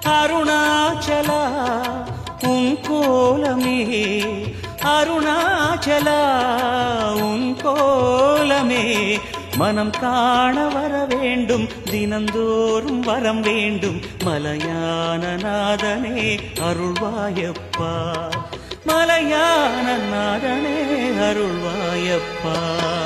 அருணாச்சலா உன் கோலமே அருணாச்சலா உன் கோலமே மனம் காண வர வேண்டும் தினந்தோறும் வரம் வேண்டும் மலையான நாதனே அருள்வாயப்பா மலையான நாதனே அருள்வாயப்பா